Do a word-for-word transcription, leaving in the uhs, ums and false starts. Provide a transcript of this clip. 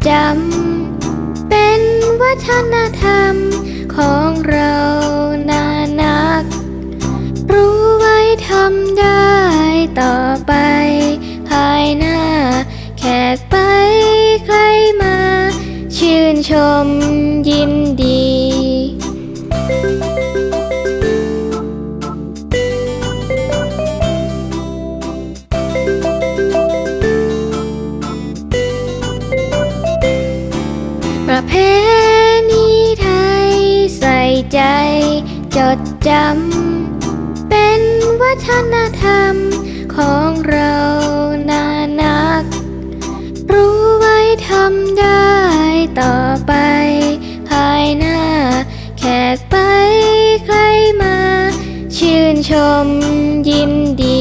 จำเป็นวัฒนธรรมของเรานานักรู้ไว้ทำได้ต่อไปภายหน้าแขกไปใครมาชื่นชมยินดีประเพณีไทยใส่ใจจดจำเป็นวัฒนธรรมของเรานานักรู้ไว้ทำได้ต่อไปภายหน้าแขกไปใครมาชื่นชมยินดี